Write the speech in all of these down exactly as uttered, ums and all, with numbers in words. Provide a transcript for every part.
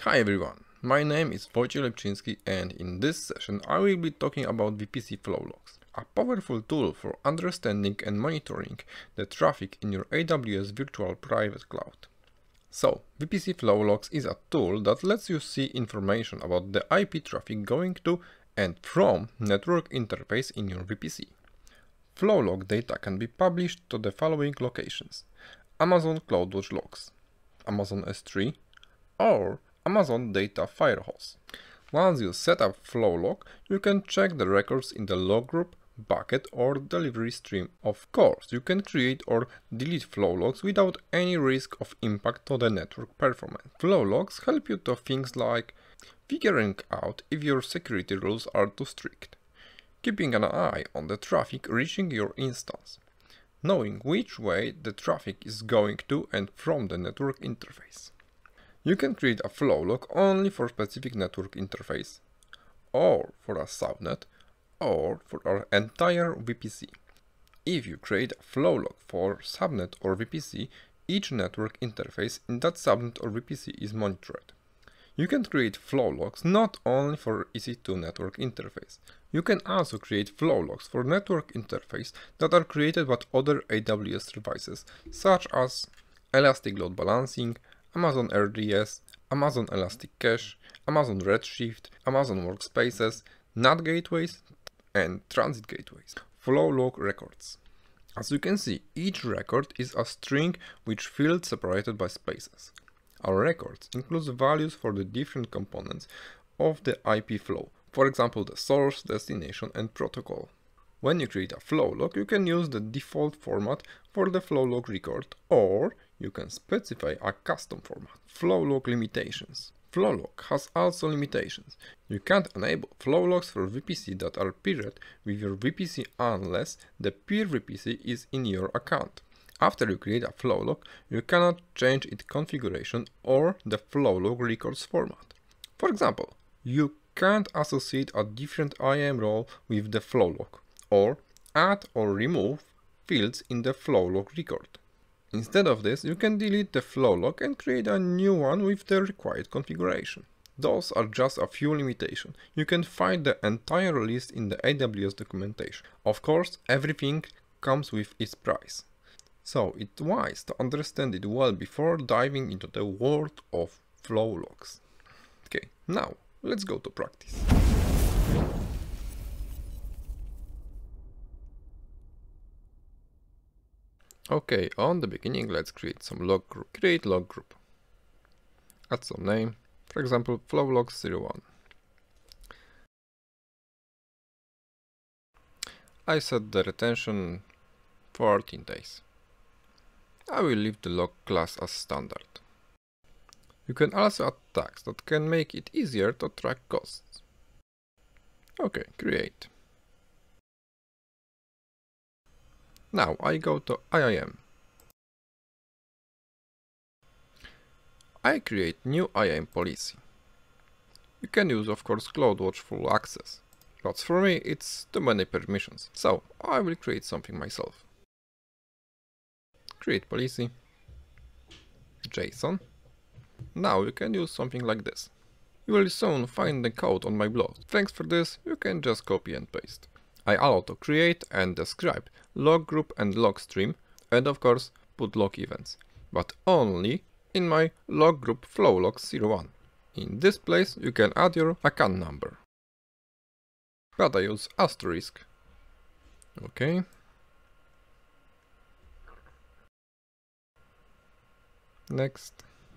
Hi everyone, my name is Lepczynski, and in this session I will be talking about V P C Flow Logs, a powerful tool for understanding and monitoring the traffic in your A W S Virtual Private Cloud. So, V P C Flow Logs is a tool that lets you see information about the I P traffic going to and from network interface in your V P C. Flow log data can be published to the following locations: Amazon CloudWatch Logs, Amazon S three, or Amazon Data Firehose. Once you set up Flow Log, you can check the records in the log group, bucket, or delivery stream. Of course, you can create or delete Flow Logs without any risk of impact to the network performance. Flow Logs help you to things like figuring out if your security rules are too strict, keeping an eye on the traffic reaching your instance, knowing which way the traffic is going to and from the network interface. You can create a flow log only for specific network interface, or for a subnet, or for our entire V P C. If you create a flow log for subnet or V P C, each network interface in that subnet or V P C is monitored. You can create flow logs not only for E C two network interface. You can also create flow logs for network interface that are created by other A W S devices, such as Elastic Load Balancing, Amazon R D S, Amazon Elastic Cache, Amazon Redshift, Amazon Workspaces, N A T gateways, and Transit gateways. Flow log records. As you can see, each record is a string with fields separated by spaces. Our records include values for the different components of the I P flow, for example the source, destination, and protocol. When you create a flow log, you can use the default format for the flow log record, or you can specify a custom format. Flow log limitations. Flow log has also limitations. You can't enable flow logs for V P C that are paired with your V P C unless the peer V P C is in your account. After you create a flow log, you cannot change its configuration or the flow log records format. For example, you can't associate a different I A M role with the flow log, or add or remove fields in the flow log record. Instead of this, you can delete the flow log and create a new one with the required configuration. Those are just a few limitations. You can find the entire list in the A W S documentation. Of course, everything comes with its price, so it's wise to understand it well before diving into the world of flow logs. Okay, now let's go to practice. Okay, on the beginning, let's create some log group. Create log group. Add some name, for example, flow logs zero one. I set the retention fourteen days. I will leave the log class as standard. You can also add tags that can make it easier to track costs. Okay, create. Now I go to I A M. I create new I A M policy. You can use, of course, CloudWatch full access, but for me it's too many permissions, so I will create something myself. Create policy, JSON. Now you can use something like this. You will soon find the code on my blog. Thanks for this, you can just copy and paste. I allow to create and describe log group and log stream, and of course put log events, but only in my log group flow logs zero one. In this place you can add your account number, but I use asterisk. Okay. Next,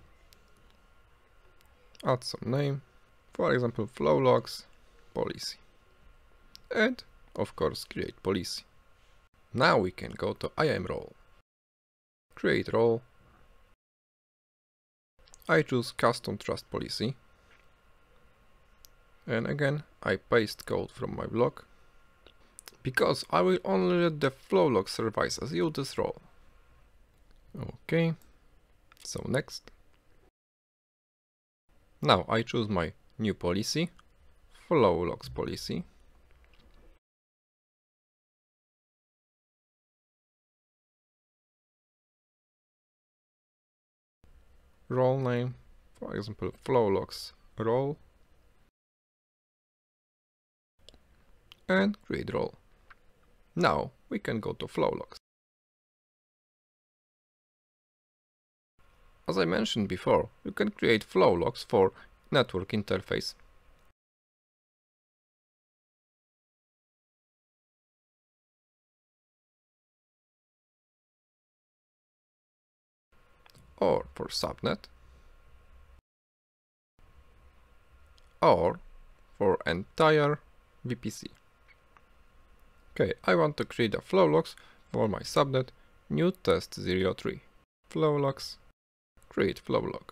add some name, for example flow logs policy, and of course create policy. Now we can go to I A M role. Create role. I choose custom trust policy. And again I paste code from my blog, because I will only let the flow log services use this role. Okay, so next. Now I choose my new policy, flow logs policy. Role name, For example, flow logs role and create role. Now we can go to flow logs. As I mentioned before, you can create flow logs for network interface. Or for subnet, or for entire V P C. Okay, I want to create a flow logs for my subnet, new test zero three. Flow logs, create flow log.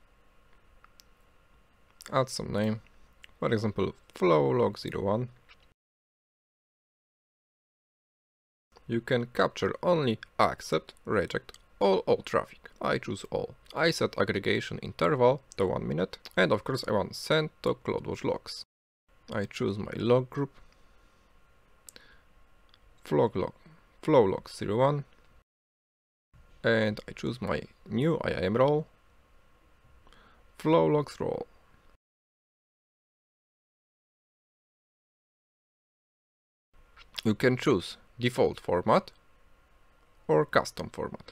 Add some name, for example, flow log zero one. You can capture only accept, reject, all, all traffic. I choose all. I set aggregation interval to one minute, and of course I want send to CloudWatch logs. I choose my log group, flow log, flow log zero one, and I choose my new I A M role, flow logs role. You can choose default format or custom format.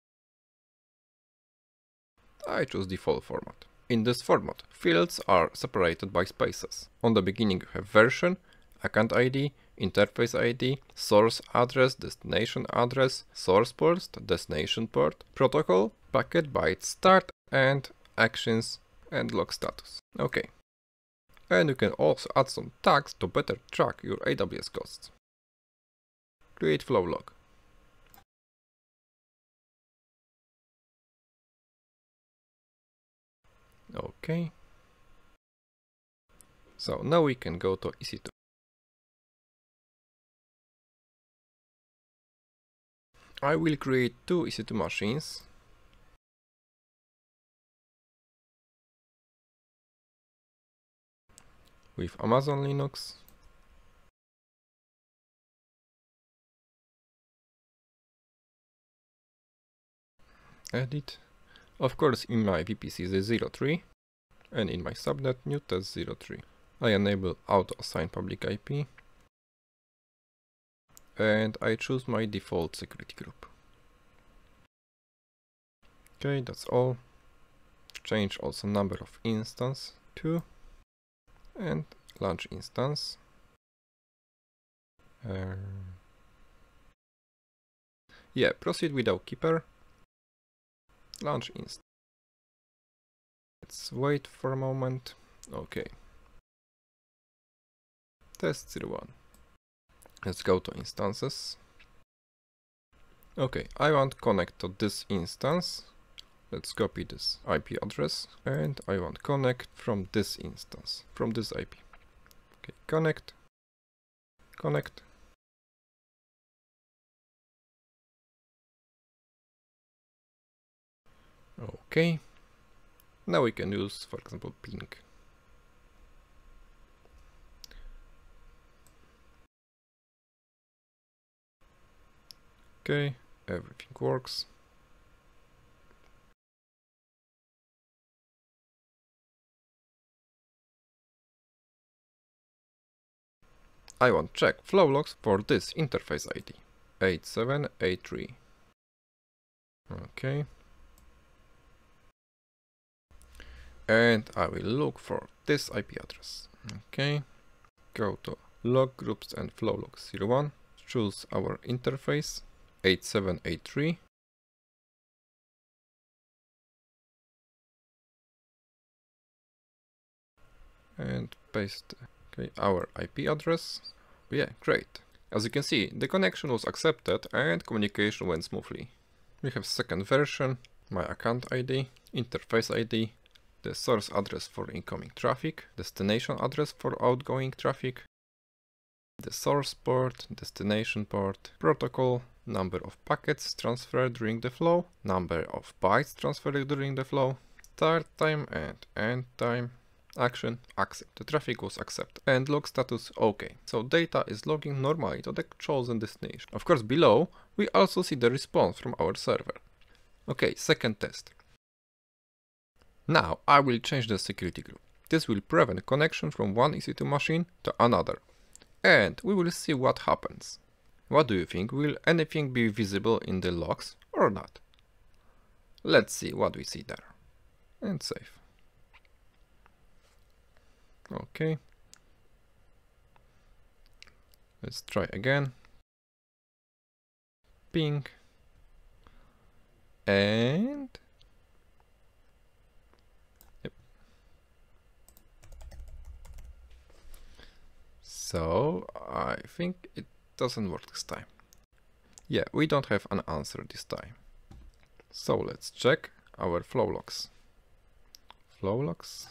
I choose default format. In this format, fields are separated by spaces. On the beginning you have version, account I D, interface I D, source address, destination address, source port, destination port, protocol, packet byte start, and actions and log status. Okay. And you can also add some tags to better track your A W S costs. Create flow log. Okay. So now we can go to E C two. I will create two E C two machines. With Amazon Linux. Edit. Of course, in my V P C is zero three, and in my subnet new test zero three. I enable auto assign public I P, and I choose my default security group. Okay, that's all. Change also number of instance to, and launch instance. Um, yeah, proceed without keeper. Launch instance. Let's wait for a moment. Okay. Test zero one. Let's go to instances. Okay, I want to connect to this instance. Let's copy this I P address, and I want to connect from this instance, from this I P. Okay, connect, connect. Okay. Now we can use, for example, ping. Okay, everything works. I want to check flow logs for this interface I D, eight seven eight three. Okay. And I will look for this I P address. Okay. Go to log groups and flow log zero one. Choose our interface eight seven eight three. And paste okay, our I P address. Yeah, great. As you can see, the connection was accepted and communication went smoothly. We have second version, my account I D, interface I D, the source address for incoming traffic, destination address for outgoing traffic, the source port, destination port, protocol, number of packets transferred during the flow, number of bytes transferred during the flow, start time and end time, action, accept. The traffic was accepted, and log status OK. So data is logging normally to the chosen destination. Of course, below we also see the response from our server. Okay, second test. Now I will change the security group. This will prevent connection from one E C two machine to another. And we will see what happens. What do you think? Will anything be visible in the logs or not? Let's see what we see there. And save. Okay. Let's try again. Ping. And yep. So I think it doesn't work this time. Yeah, we don't have an answer this time. So let's check our flow logs. Flow logs.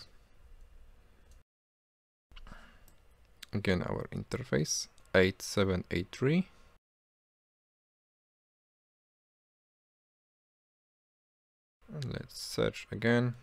Again, our interface eight seven eight three. And let's search again.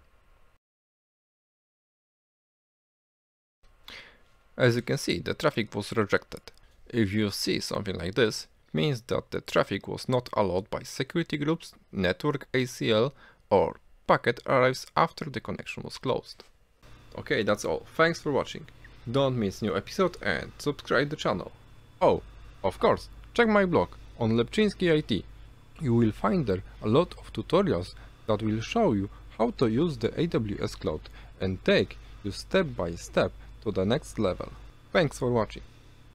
As you can see, the traffic was rejected. If you see something like this, it means that the traffic was not allowed by security groups, network A C L, or packet arrives after the connection was closed. Okay, that's all. Thanks for watching. Don't miss new episode and subscribe the channel. Oh, of course, check my blog on lepczynski dot I T. You will find there a lot of tutorials that will show you how to use the A W S Cloud and take you step by step to the next level. Thanks for watching.